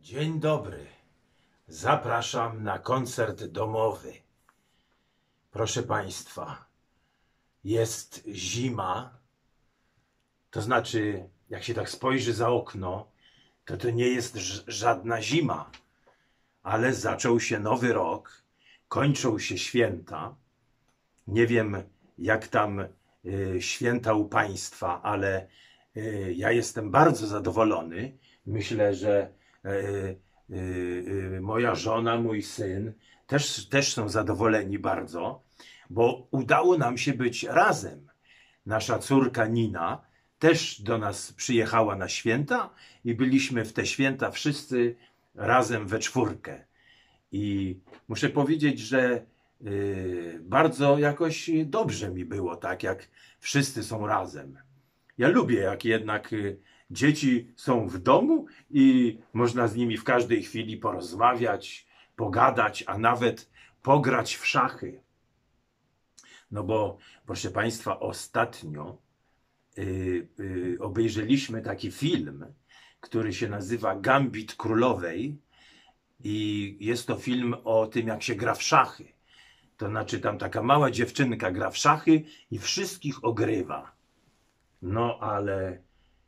Dzień dobry. Zapraszam na koncert domowy. Proszę Państwa, jest zima, to znaczy, jak się tak spojrzy za okno, to nie jest żadna zima, ale zaczął się nowy rok, kończą się święta. Nie wiem, jak tam święta u Państwa, ale ja jestem bardzo zadowolony. Myślę, że moja żona, mój syn też są zadowoleni bardzo, bo udało nam się być razem. Nasza córka Nina też do nas przyjechała na święta i byliśmy w te święta wszyscy razem we czwórkę. I muszę powiedzieć, że bardzo jakoś dobrze mi było, tak jak wszyscy są razem. Ja lubię, jak jednak dzieci są w domu i można z nimi w każdej chwili porozmawiać, pogadać, a nawet pograć w szachy. No bo, proszę Państwa, ostatnio obejrzeliśmy taki film, który się nazywa Gambit Królowej i jest to film o tym, jak się gra w szachy. To znaczy tam taka mała dziewczynka gra w szachy i wszystkich ogrywa. No ale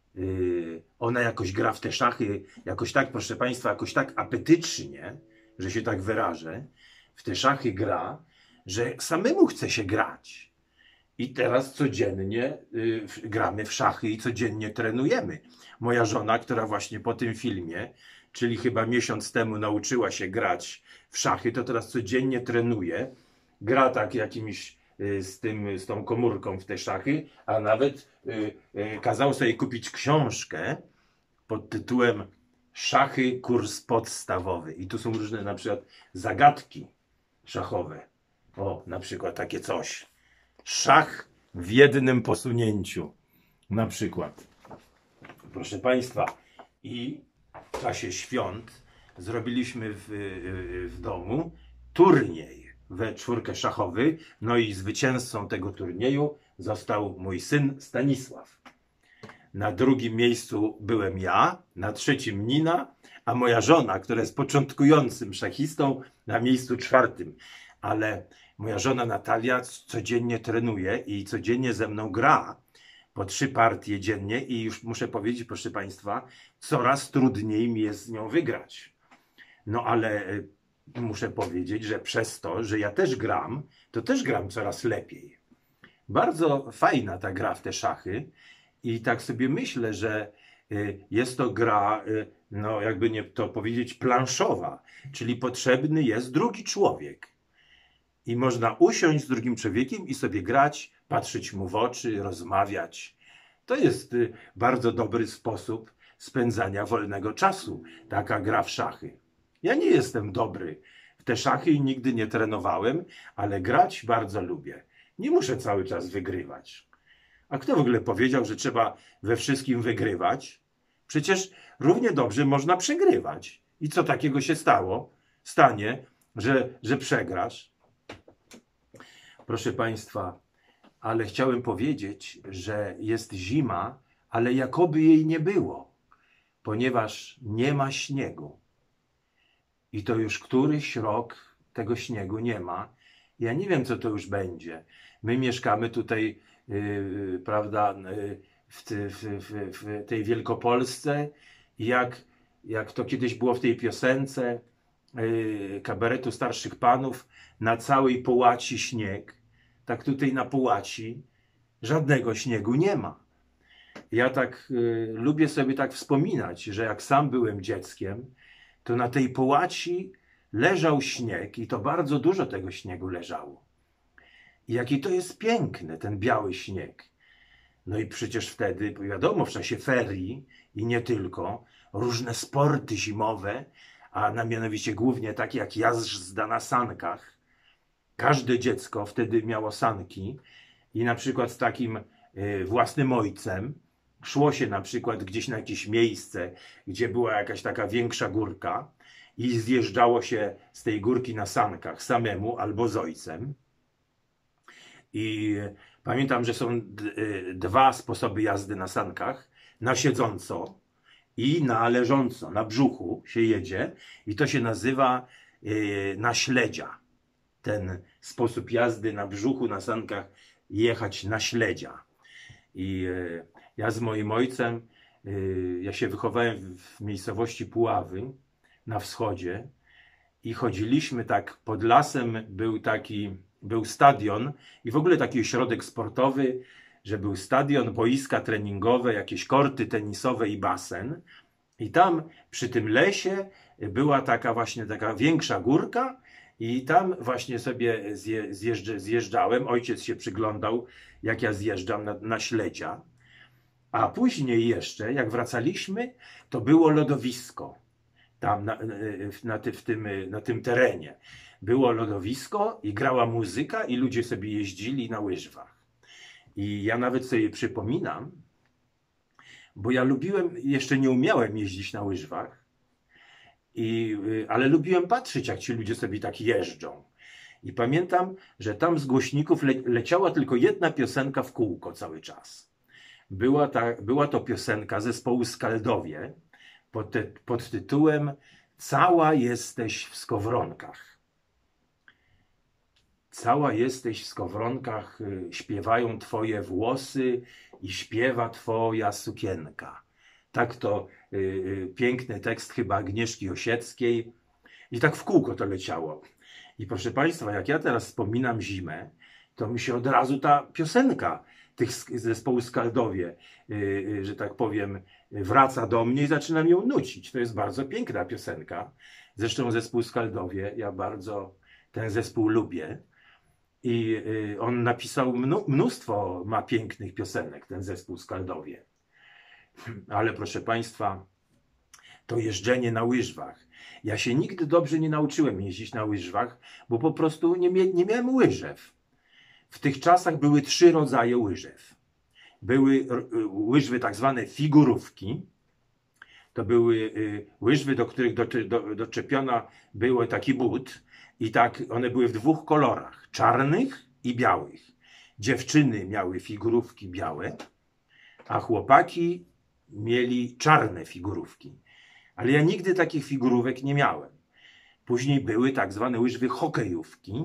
ona jakoś gra w te szachy, jakoś tak, proszę Państwa, jakoś tak apetycznie, że się tak wyrażę, w te szachy gra, że samemu chce się grać. I teraz codziennie gramy w szachy i codziennie trenujemy. Moja żona, która właśnie po tym filmie, czyli chyba miesiąc temu nauczyła się grać w szachy, to teraz codziennie trenuje. Gra tak jakimś z tą komórką w te szachy, a nawet kazał sobie kupić książkę pod tytułem Szachy, kurs podstawowy. I tu są różne na przykład zagadki szachowe. O, na przykład takie coś. Szach w jednym posunięciu. Na przykład. Proszę Państwa, i w czasie świąt zrobiliśmy w domu turniej we czwórkę szachowy, no i zwycięzcą tego turnieju został mój syn Stanisław. Na drugim miejscu byłem ja, na trzecim Nina, a moja żona, która jest początkującym szachistą, na miejscu czwartym. Ale moja żona Natalia codziennie trenuje i codziennie ze mną gra po 3 partie dziennie i już muszę powiedzieć, proszę Państwa, coraz trudniej mi jest z nią wygrać. No ale muszę powiedzieć, że przez to, że ja też gram, to też gram coraz lepiej. Bardzo fajna ta gra w te szachy i tak sobie myślę, że jest to gra, no jakby nie to powiedzieć, planszowa, czyli potrzebny jest drugi człowiek. I można usiąść z drugim człowiekiem i sobie grać, patrzeć mu w oczy, rozmawiać. To jest bardzo dobry sposób spędzania wolnego czasu, taka gra w szachy. Ja nie jestem dobry w te szachy i nigdy nie trenowałem, ale grać bardzo lubię. Nie muszę cały czas wygrywać. A kto w ogóle powiedział, że trzeba we wszystkim wygrywać? Przecież równie dobrze można przegrywać. I co takiego się stanie, że przegrasz? Proszę Państwa, ale chciałem powiedzieć, że jest zima, ale jakoby jej nie było, ponieważ nie ma śniegu. I to już któryś rok tego śniegu nie ma. Ja nie wiem, co to już będzie. My mieszkamy tutaj, prawda, w tej Wielkopolsce i jak to kiedyś było w tej piosence kabaretu starszych panów, na całej Połaci śnieg, tak tutaj na Połaci żadnego śniegu nie ma. Ja tak lubię sobie tak wspominać, że jak sam byłem dzieckiem, to na tej Połaci leżał śnieg i to bardzo dużo tego śniegu leżało. I jaki to jest piękny, ten biały śnieg. No i przecież wtedy, wiadomo, w czasie ferii i nie tylko, różne sporty zimowe, a mianowicie głównie takie jak jazda na sankach. Każde dziecko wtedy miało sanki i na przykład z takim własnym ojcem szło się na przykład gdzieś na jakieś miejsce, gdzie była jakaś taka większa górka i zjeżdżało się z tej górki na sankach samemu albo z ojcem. I pamiętam, że są 2 sposoby jazdy na sankach. Na siedząco i na leżąco, na brzuchu się jedzie i to się nazywa na śledzia. Ten sposób jazdy na brzuchu, na sankach, jechać na śledzia. I ja z moim ojcem, ja się wychowałem w miejscowości Puławy na wschodzie i chodziliśmy tak pod lasem, był stadion i w ogóle taki ośrodek sportowy, że był stadion, boiska treningowe, jakieś korty tenisowe i basen. I tam przy tym lesie była taka większa górka i tam właśnie sobie zjeżdżałem. Ojciec się przyglądał, jak ja zjeżdżam na śledzia. A później jeszcze, jak wracaliśmy, to było lodowisko. Tam na tym terenie. Było lodowisko i grała muzyka i ludzie sobie jeździli na łyżwach. I ja nawet sobie przypominam, bo ja jeszcze nie umiałem jeździć na łyżwach, ale lubiłem patrzeć, jak ci ludzie sobie tak jeżdżą. I pamiętam, że tam z głośników leciała tylko jedna piosenka w kółko cały czas. Była to piosenka zespołu Skaldowie pod tytułem Cała jesteś w skowronkach. Cała jesteś w skowronkach, śpiewają twoje włosy i śpiewa twoja sukienka. Tak to piękny tekst chyba Agnieszki Osieckiej. I tak w kółko to leciało. I proszę Państwa, jak ja teraz wspominam zimę, to mi się od razu ta piosenka tych zespołu Skaldowie, że tak powiem, wraca do mnie i zaczynam ją nucić. To jest bardzo piękna piosenka. Zresztą zespół Skaldowie, ja bardzo ten zespół lubię. I on napisał mnóstwo, ma pięknych piosenek, ten zespół Skaldowie. Ale proszę Państwa, to jeżdżenie na łyżwach. Ja się nigdy dobrze nie nauczyłem jeździć na łyżwach, bo po prostu nie miałem łyżew. W tych czasach były 3 rodzaje łyżew. Były łyżwy tak zwane figurówki. To były łyżwy, do których doczepiona był taki but. I tak one były w 2 kolorach, czarnych i białych. Dziewczyny miały figurówki białe, a chłopaki mieli czarne figurówki. Ale ja nigdy takich figurówek nie miałem. Później były tak zwane łyżwy hokejówki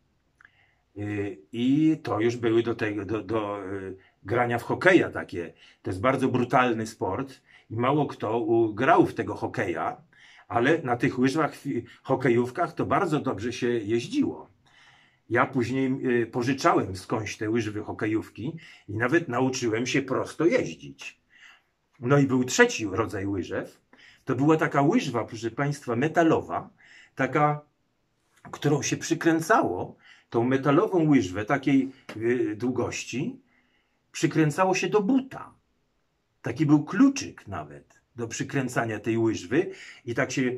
i to już były do grania w hokeja takie. To jest bardzo brutalny sport i mało kto grał w tego hokeja, ale na tych łyżwach hokejówkach to bardzo dobrze się jeździło. Ja później pożyczałem skądś te łyżwy hokejówki i nawet nauczyłem się prosto jeździć. No i był 3. rodzaj łyżew. To była taka łyżwa, proszę Państwa, metalowa, taka, którą się przykręcało, tą metalową łyżwę takiej długości, przykręcało się do buta. Taki był kluczyk nawet do przykręcania tej łyżwy i tak się,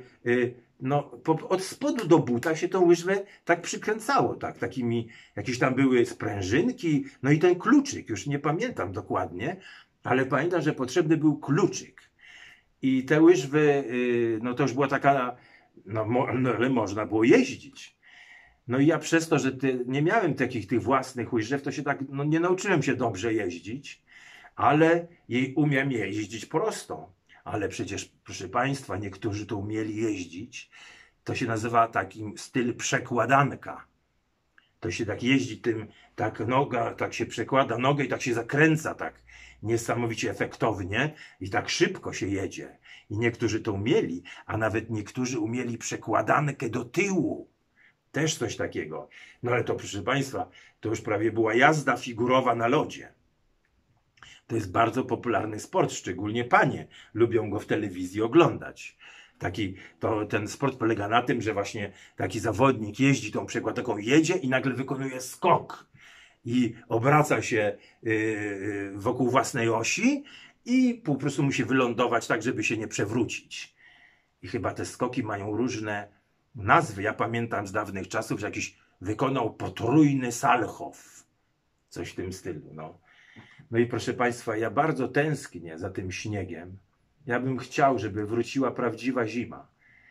od spodu do buta się tą łyżwę tak przykręcało, tak, jakieś tam były sprężynki, no i ten kluczyk, już nie pamiętam dokładnie, ale pamiętam, że potrzebny był kluczyk. I te łyżwy, to już była taka, ale można było jeździć. No i ja przez to, że nie miałem tych własnych łyżew, to się tak, nie nauczyłem się dobrze jeździć, ale umiem jeździć prosto. Ale przecież, proszę Państwa, niektórzy to umieli jeździć. To się nazywa taki styl przekładanka. To się tak jeździ tym, tak noga, tak się przekłada nogę i tak się zakręca tak niesamowicie efektownie i tak szybko się jedzie. I niektórzy to umieli, a nawet niektórzy umieli przekładankę do tyłu. Też coś takiego. No ale to, proszę Państwa, to już prawie była jazda figurowa na lodzie. To jest bardzo popularny sport, szczególnie panie lubią go w telewizji oglądać. Ten sport polega na tym, że właśnie taki zawodnik jeździ tą przekładanką, jedzie i nagle wykonuje skok i obraca się wokół własnej osi i po prostu musi wylądować tak, żeby się nie przewrócić. I chyba te skoki mają różne nazwy. Ja pamiętam z dawnych czasów, że jakiś wykonał potrójny salchow. Coś w tym stylu, No i proszę Państwa, ja bardzo tęsknię za tym śniegiem. Ja bym chciał, żeby wróciła prawdziwa zima.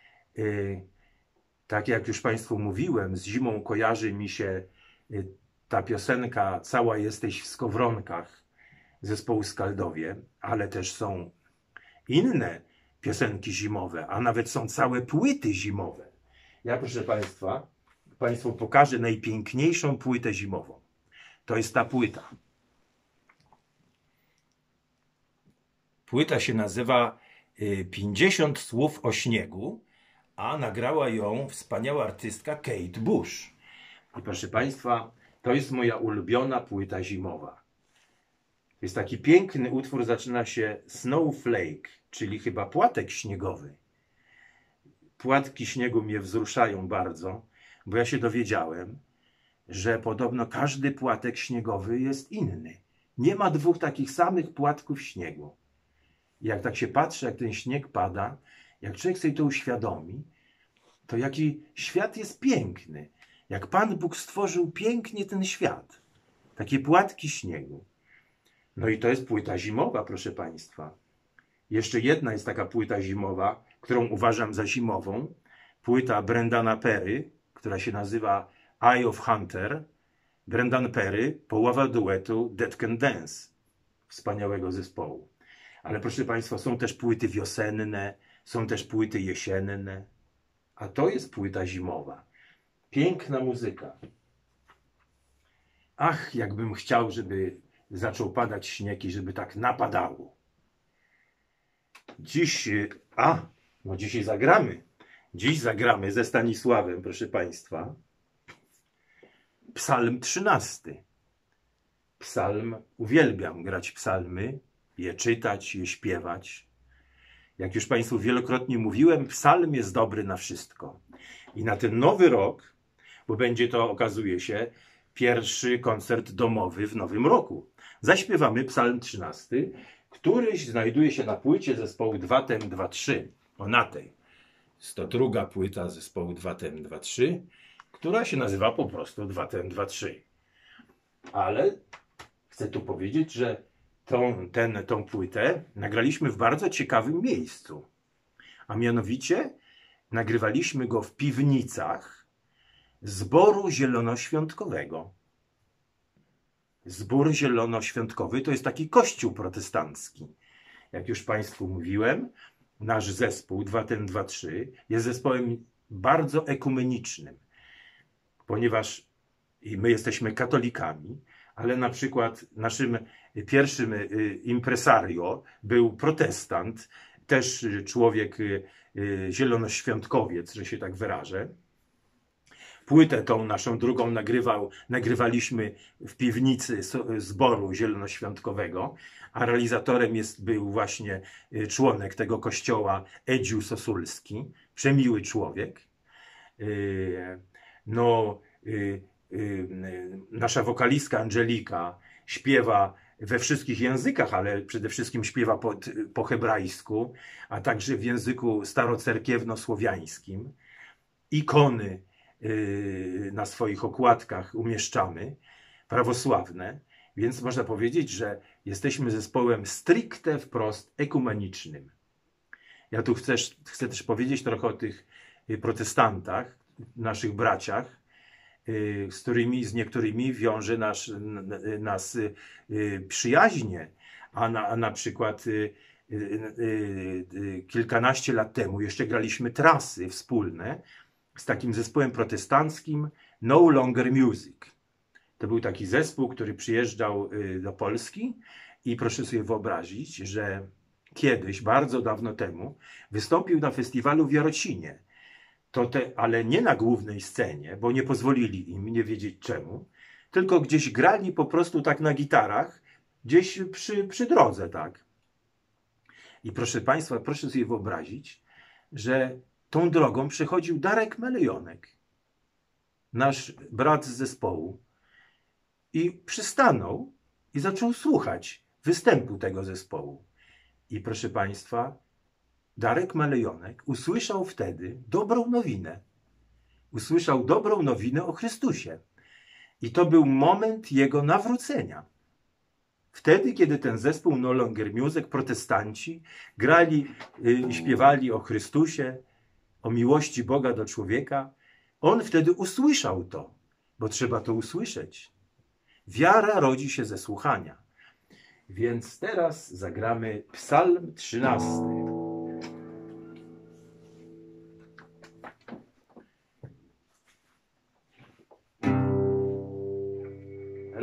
Tak jak już Państwu mówiłem, z zimą kojarzy mi się ta piosenka Cała jesteś w skowronkach zespołu Skaldowie, ale też są inne piosenki zimowe, a nawet są całe płyty zimowe. Ja, proszę Państwa, Państwu pokażę najpiękniejszą płytę zimową. To jest ta płyta. Płyta się nazywa 50 słów o śniegu, a nagrała ją wspaniała artystka Kate Bush. I proszę Państwa, to jest moja ulubiona płyta zimowa. Jest taki piękny utwór, zaczyna się Snowflake, czyli chyba płatek śniegowy. Płatki śniegu mnie wzruszają bardzo, bo ja się dowiedziałem, że podobno każdy płatek śniegowy jest inny. Nie ma dwóch takich samych płatków śniegu. I jak tak się patrzy, jak ten śnieg pada, jak człowiek sobie to uświadomi, to jaki świat jest piękny. Jak Pan Bóg stworzył pięknie ten świat. Takie płatki śniegu. No i to jest płyta zimowa, proszę Państwa. Jeszcze jedna jest taka płyta zimowa, którą uważam za zimową. Płyta Brendana Perry, która się nazywa Eye of Hunter. Brendan Perry, połowa duetu Dead Can Dance. Wspaniałego zespołu. Ale proszę Państwa, są też płyty wiosenne, są też płyty jesienne. A to jest płyta zimowa. Piękna muzyka. Ach, jakbym chciał, żeby zaczął padać śnieg i żeby tak napadało. Dziś, no dzisiaj zagramy. Dziś zagramy ze Stanisławem, proszę Państwa, Psalm 13. Psalm, uwielbiam grać psalmy, je czytać, je śpiewać. Jak już Państwu wielokrotnie mówiłem, psalm jest dobry na wszystko. I na ten nowy rok, bo będzie to, okazuje się, pierwszy koncert domowy w nowym roku, zaśpiewamy Psalm 13, który znajduje się na płycie zespołu 2TEM23. O, na tej. Jest to druga płyta zespołu 2TEM23, która się nazywa po prostu 2TEM23. Ale chcę tu powiedzieć, że tą płytę nagraliśmy w bardzo ciekawym miejscu. A mianowicie nagrywaliśmy go w piwnicach Zboru Zielonoświątkowego. Zbór Zielonoświątkowy to jest taki kościół protestancki. Jak już Państwu mówiłem, nasz zespół 2TEM23 jest zespołem bardzo ekumenicznym, ponieważ my jesteśmy katolikami, ale na przykład naszym pierwszym impresario był protestant, też człowiek zielonoświątkowiec, że się tak wyrażę. Płytę tą naszą drugą nagrywaliśmy w piwnicy Zboru Zielonoświątkowego, a realizatorem był właśnie członek tego kościoła Edziu Sosulski, przemiły człowiek. Nasza wokalistka Angelika śpiewa we wszystkich językach, ale przede wszystkim śpiewa po hebrajsku, a także w języku starocerkiewno-słowiańskim. Ikony na swoich okładkach umieszczamy, prawosławne, więc można powiedzieć, że jesteśmy zespołem stricte wprost ekumenicznym. Ja tu chcę też powiedzieć trochę o tych protestantach, naszych braciach, z niektórymi wiąże nas przyjaźnie, a na przykład kilkanaście lat temu jeszcze graliśmy trasy wspólne z takim zespołem protestanckim No Longer Music. To był taki zespół, który przyjeżdżał do Polski i proszę sobie wyobrazić, że kiedyś, bardzo dawno temu, wystąpił na festiwalu w Jarocinie. Ale nie na głównej scenie, bo nie pozwolili im, nie wiedzieć czemu, tylko gdzieś grali po prostu tak na gitarach, gdzieś przy drodze, tak. I proszę Państwa, proszę sobie wyobrazić, że tą drogą przechodził Darek Melejonek, nasz brat z zespołu, i przystanął i zaczął słuchać występu tego zespołu. I proszę Państwa, Darek Melejonek usłyszał wtedy dobrą nowinę. Usłyszał dobrą nowinę o Chrystusie. I to był moment jego nawrócenia. Wtedy, kiedy ten zespół No Longer Music, protestanci, grali i śpiewali o Chrystusie, o miłości Boga do człowieka, on wtedy usłyszał to, bo trzeba to usłyszeć. Wiara rodzi się ze słuchania. Więc teraz zagramy Psalm 13.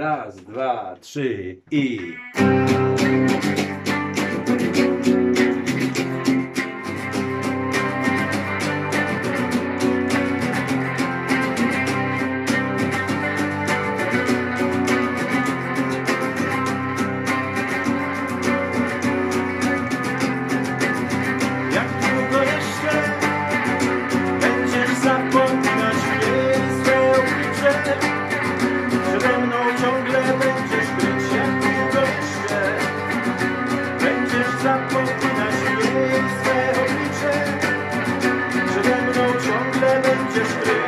Raz, dwa, trzy i... Zapominać jej swe oblicze, przede mną ciągle będziesz ty.